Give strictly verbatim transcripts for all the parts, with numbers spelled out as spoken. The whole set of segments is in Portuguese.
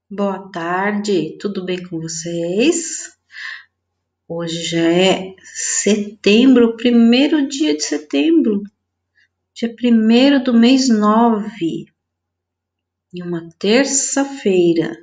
Boa tarde, tudo bem com vocês? Hoje já é setembro, primeiro dia de setembro, dia primeiro do mês nove, e uma terça-feira.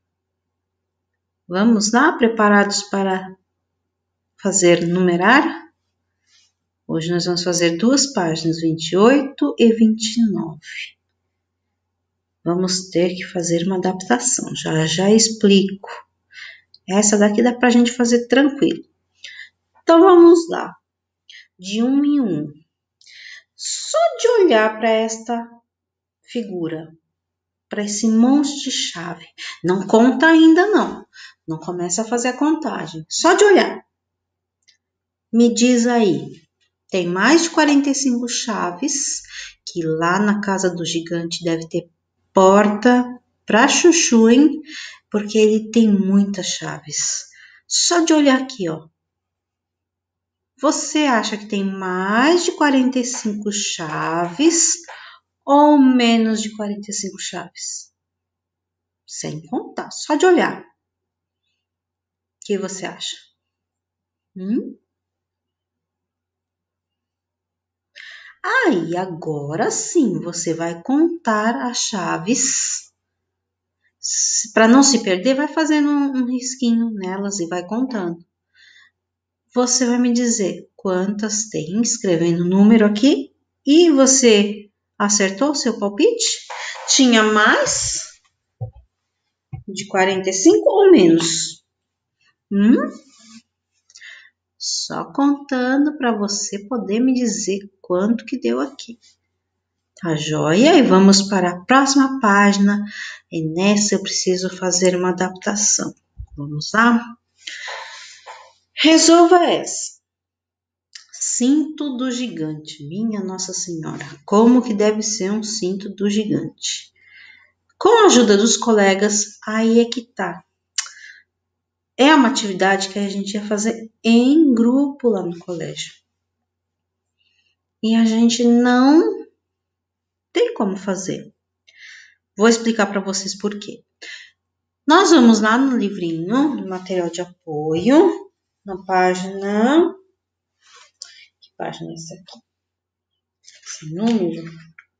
Vamos lá, preparados para fazer numerar? Hoje nós vamos fazer duas páginas, vinte e oito e vinte e nove. Vamos ter que fazer uma adaptação, já já explico. Essa daqui dá pra gente fazer tranquilo. Então vamos lá, de um em um. Só de olhar para esta figura, para esse monte de chave, não conta ainda não, não começa a fazer a contagem, só de olhar. Me diz aí, tem mais de quarenta e cinco chaves, que lá na casa do gigante deve ter porta para chuchu, hein? Porque ele tem muitas chaves. Só de olhar aqui, ó. Você acha que tem mais de quarenta e cinco chaves ou menos de quarenta e cinco chaves? Sem contar, só de olhar. O que você acha? Hum? Aí, agora sim, você vai contar as chaves. Para não se perder, vai fazendo um, um risquinho nelas e vai contando. Você vai me dizer quantas tem, escrevendo o número aqui. E você acertou o seu palpite? Tinha mais de quarenta e cinco ou menos? Hum? Só contando para você poder me dizer quanto que deu aqui. Tá joia? E vamos para a próxima página. E nessa eu preciso fazer uma adaptação. Vamos lá? Resolva essa. Cinto do gigante. Minha Nossa Senhora. Como que deve ser um cinto do gigante? Com a ajuda dos colegas, aí é que tá. É uma atividade que a gente ia fazer em grupo lá no colégio. E a gente não tem como fazer. Vou explicar para vocês por quê. Nós vamos lá no livrinho, no material de apoio, na página... Que página é essa aqui? Esse número?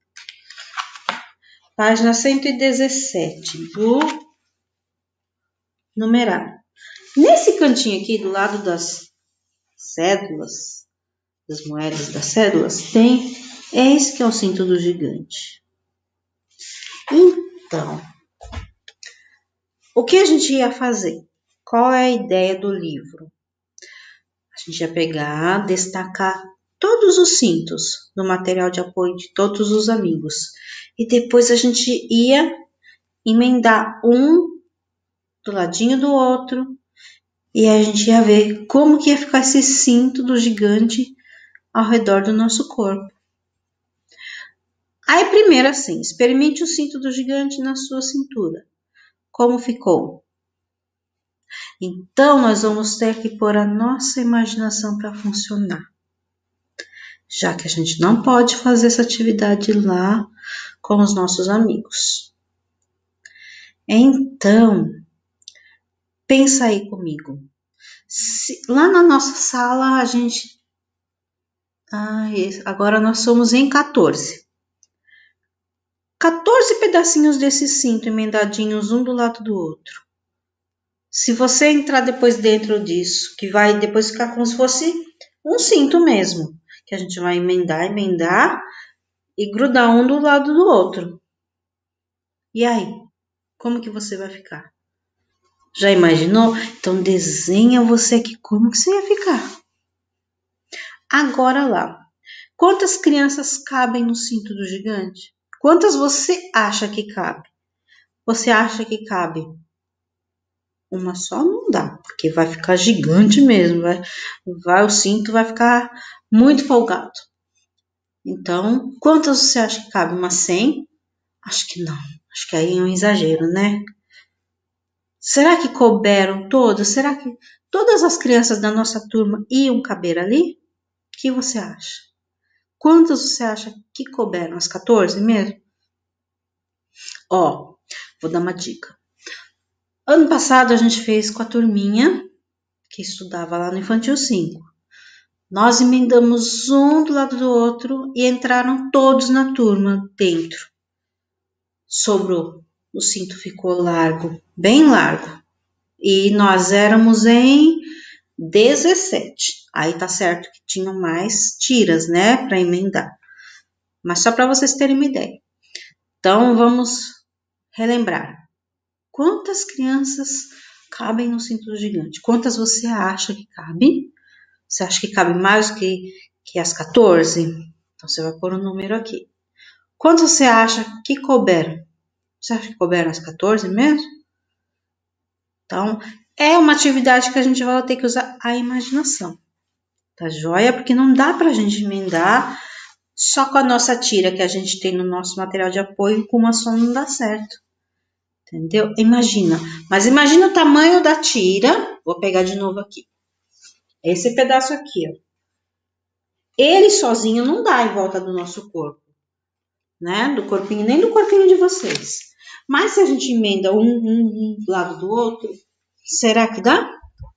Página cento e dezessete do numerário. Nesse cantinho aqui, do lado das cédulas, das moedas das cédulas, tem esse que é o cinto do gigante. Então, o que a gente ia fazer? Qual é a ideia do livro? A gente ia pegar, destacar todos os cintos no material de apoio de todos os amigos. E depois a gente ia emendar um do ladinho do outro. E a gente ia ver como que ia ficar esse cinto do gigante ao redor do nosso corpo. Aí primeiro assim, experimente o cinto do gigante na sua cintura. Como ficou? Então, nós vamos ter que pôr a nossa imaginação para funcionar. Já que a gente não pode fazer essa atividade lá com os nossos amigos. Então, pensa aí comigo. Se, lá na nossa sala, a gente... Ai, agora nós somos em quatorze. quatorze pedacinhos desse cinto emendadinhos um do lado do outro. Se você entrar depois dentro disso, que vai depois ficar como se fosse um cinto mesmo, que a gente vai emendar, emendar e grudar um do lado do outro. E aí, como que você vai ficar? Já imaginou? Então desenha você aqui como que você ia ficar. Agora lá, quantas crianças cabem no cinto do gigante? Quantas você acha que cabe? Você acha que cabe? Uma só não dá, porque vai ficar gigante mesmo, vai, vai, o cinto vai ficar muito folgado. Então, quantas você acha que cabe? Umas cem? Acho que não, acho que aí é um exagero, né? Será que couberam todas? Será que todas as crianças da nossa turma iam caber ali? O que você acha? Quantas você acha que couberam? As quatorze mesmo? Ó, vou dar uma dica. Ano passado a gente fez com a turminha que estudava lá no Infantil cinco. Nós emendamos um do lado do outro e entraram todos na turma dentro. Sobrou. O cinto ficou largo, bem largo. E nós éramos em dezessete. Aí tá certo que tinham mais tiras, né, para emendar. Mas só para vocês terem uma ideia. Então, vamos relembrar. Quantas crianças cabem no cinto gigante? Quantas você acha que cabe? Você acha que cabe mais que, que as quatorze? Então, você vai pôr um número aqui. Quantos você acha que couberam? Você acha que couberam as quatorze mesmo? Então, é uma atividade que a gente vai ter que usar a imaginação. Tá joia? Porque não dá pra gente emendar só com a nossa tira que a gente tem no nosso material de apoio, com uma só não dá certo. Entendeu? Imagina. Mas imagina o tamanho da tira. Vou pegar de novo aqui. Esse pedaço aqui, ó. Ele sozinho não dá em volta do nosso corpo, né? Do corpinho, nem do corpinho de vocês. Mas se a gente emenda um, um, um do lado do outro, será que dá?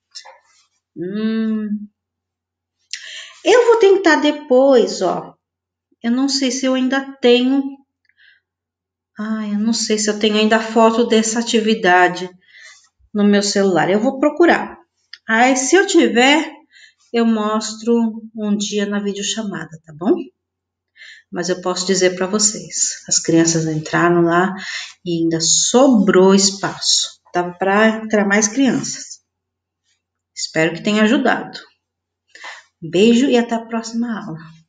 Hum. Eu vou tentar depois, ó. Eu não sei se eu ainda tenho. Ai, eu não sei se eu tenho ainda foto dessa atividade no meu celular. Eu vou procurar. Aí, se eu tiver, eu mostro um dia na videochamada, tá bom? Mas eu posso dizer para vocês, as crianças entraram lá e ainda sobrou espaço. Dava para entrar mais crianças. Espero que tenha ajudado. Um beijo e até a próxima aula.